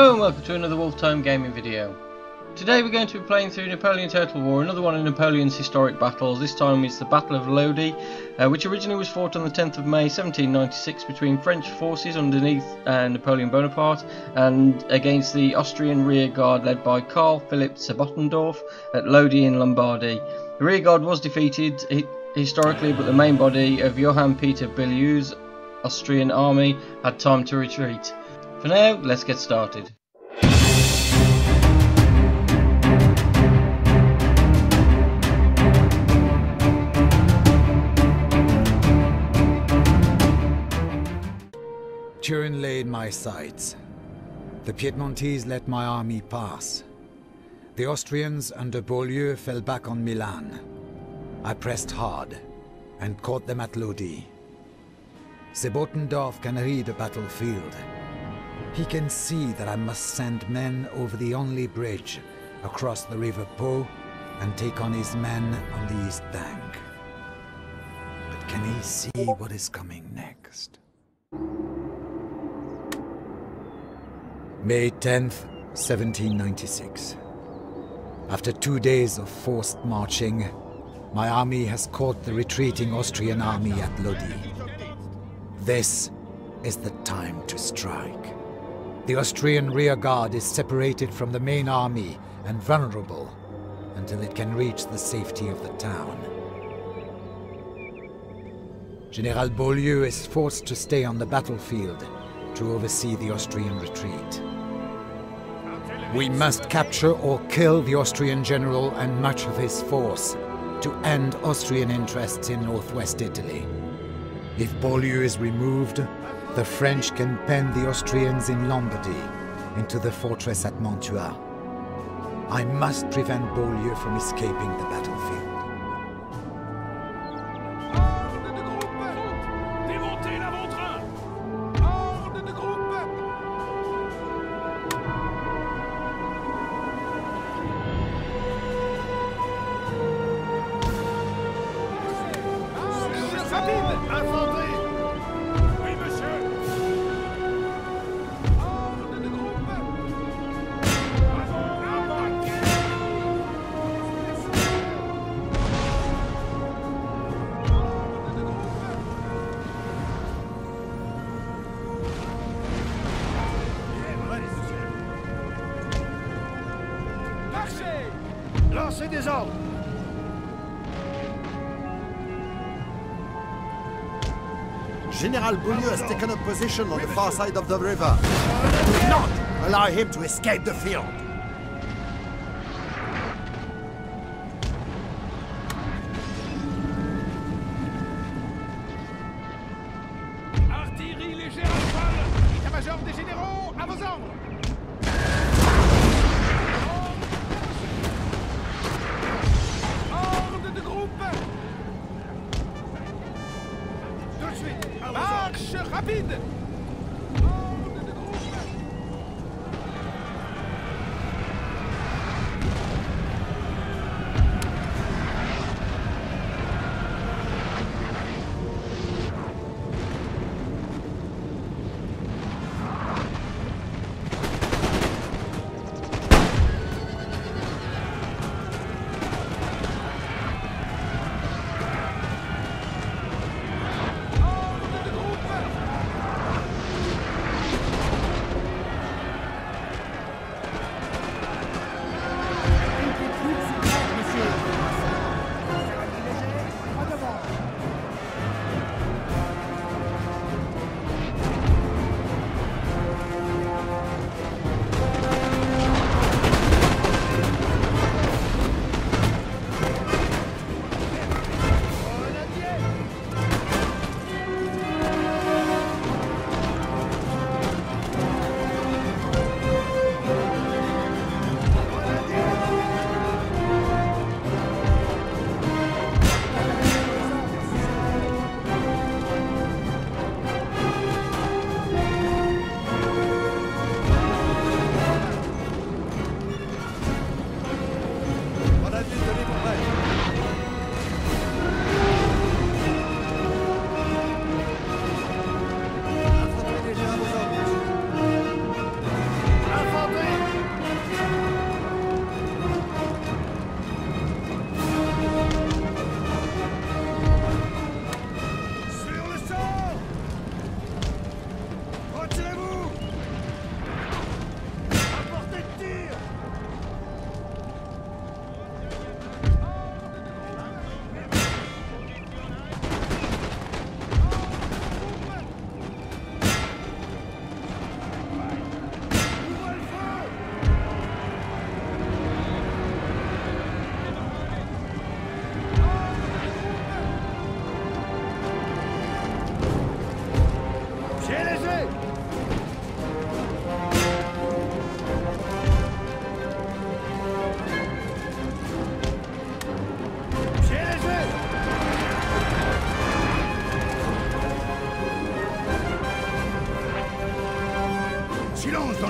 Hello and welcome to another Wolftime gaming video. Today we're going to be playing through Napoleon Total War, another one of Napoleon's historic battles. This time it's the Battle of Lodi, which originally was fought on the 10th of May 1796 between French forces underneath Napoleon Bonaparte and against the Austrian rearguard led by Karl Philipp Sebottendorf at Lodi in Lombardy. The rearguard was defeated historically, but the main body of Johann Beaulieu's Austrian army had time to retreat. For now, let's get started. Turin laid my sights. The Piedmontese let my army pass. The Austrians under Beaulieu fell back on Milan. I pressed hard and caught them at Lodi. Sebottendorf can read a battlefield. He can see that I must send men over the only bridge across the River Po and take on his men on the east bank. But can he see what is coming next? May 10th, 1796. After 2 days of forced marching, my army has caught the retreating Austrian army at Lodi. This is the time to strike. The Austrian rearguard is separated from the main army and vulnerable until it can reach the safety of the town. General Beaulieu is forced to stay on the battlefield to oversee the Austrian retreat. We must capture or kill the Austrian general and much of his force to end Austrian interests in northwest Italy. If Beaulieu is removed, the French can pen the Austrians in Lombardy into the fortress at Mantua. I must prevent Beaulieu from escaping the battlefield. Lancez des ordres! General Beaulieu has taken up position on the far side of the river. Do not allow him to escape the field! Artillerie légère à cheval! État-major des généraux, à vos ordres! Marche rapide!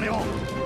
dans les rangs.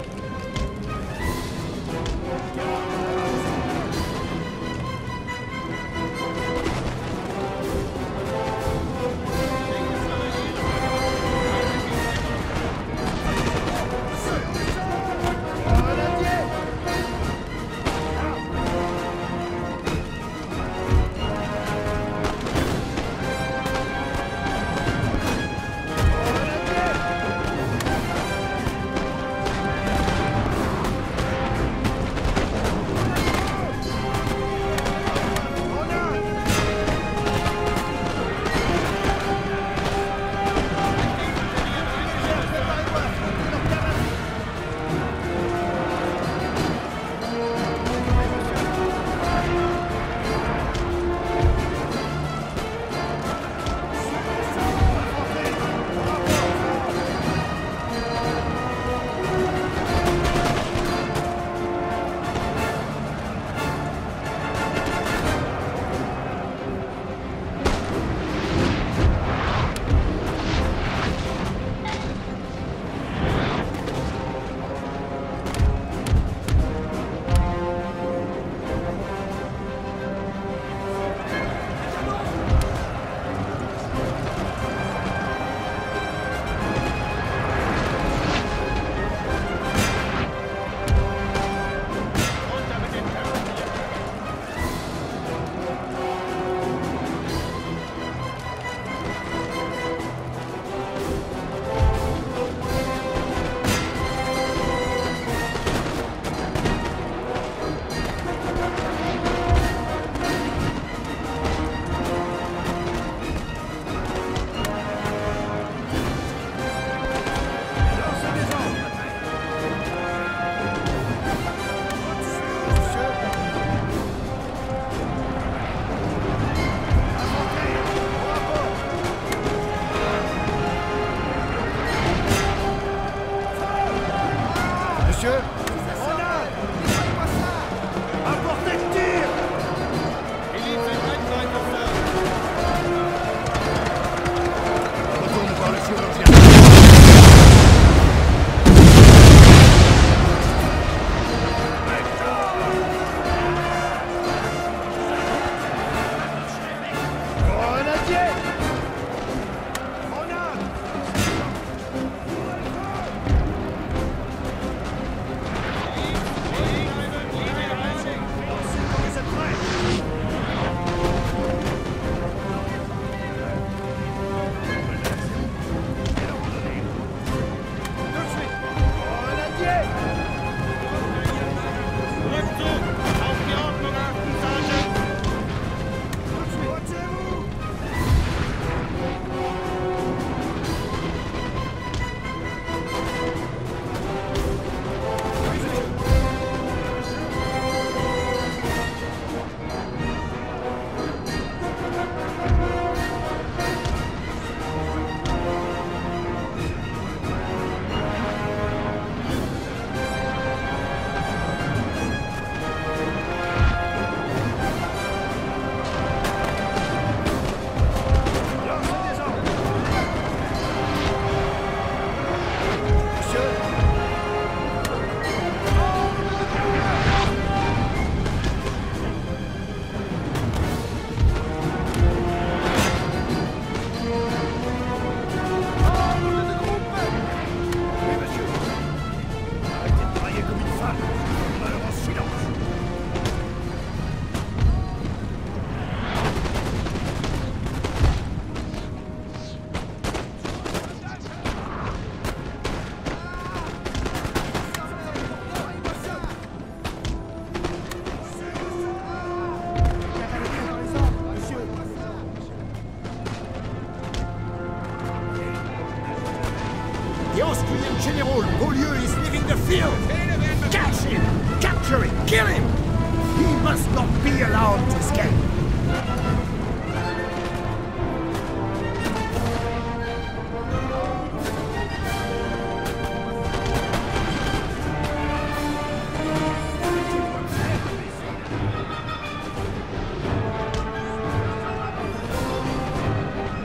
The Austrian General Beaulieu is leaving the field! Catch him! Capture him! Kill him! He must not be allowed to escape!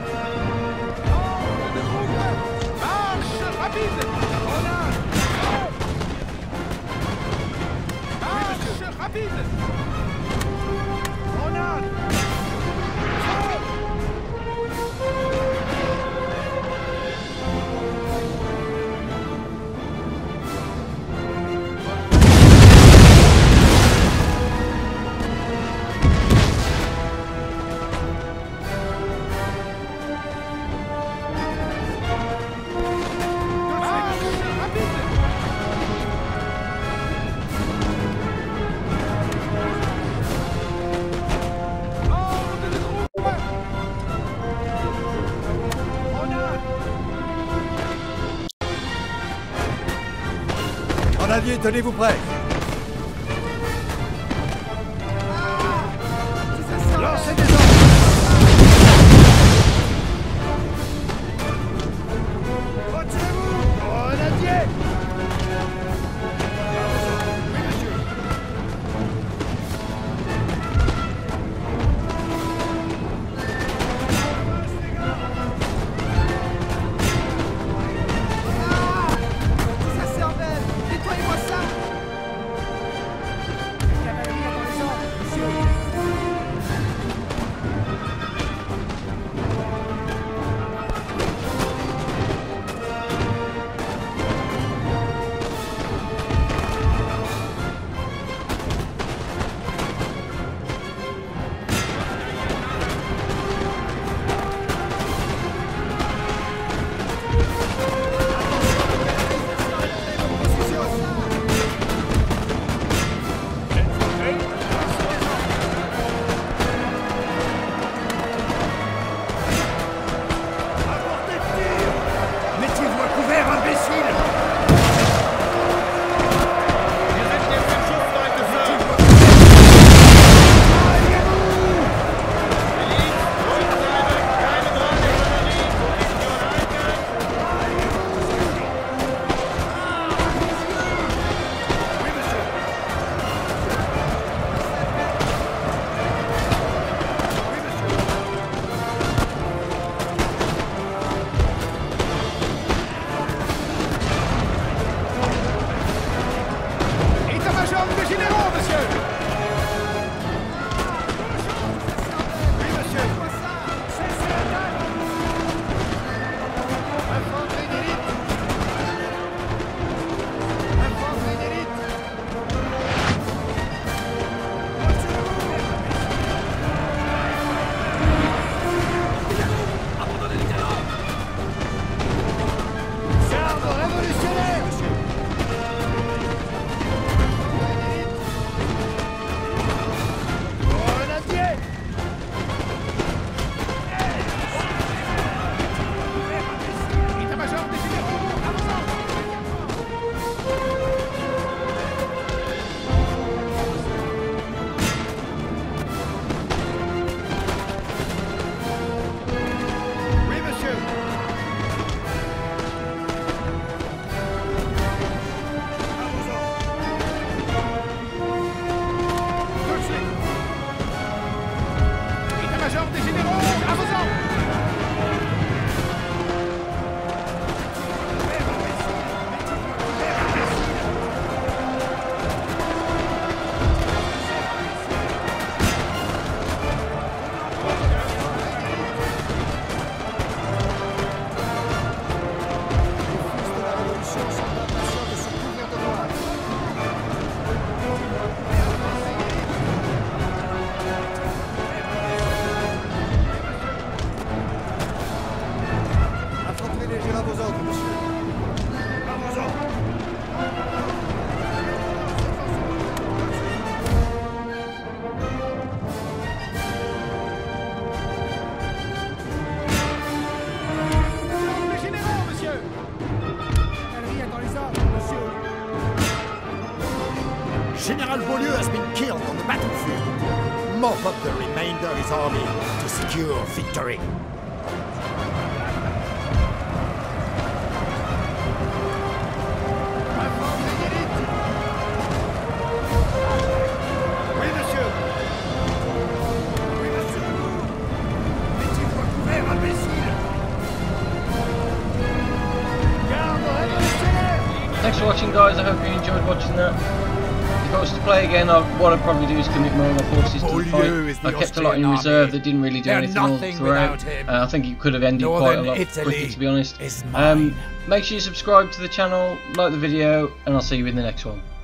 Marche! Rapide! Cavaliers, tenez-vous prêts. Lancez des ordres. Retirez-vous. Grenadier. Oui, monsieur. Ça cervelle! Nettoyez-moi ça! Cavalerie dans les ordres, monsieur! General Beaulieu has been killed on the battlefield. Mop up the remainder of his army to secure victory. Oui, monsieur. Oui, monsieur. Mettez-vous à couvert, imbécile. Garde révolutionnaire. Thanks for watching, guys. I hope you enjoyed watching that. If I was to play again, what I'd probably do is commit more of my forces to the fight. I kept a lot in reserve that didn't really do anything all throughout. I think it could have ended quite a lot quicker, to be honest. Make sure you subscribe to the channel, like the video, and I'll see you in the next one.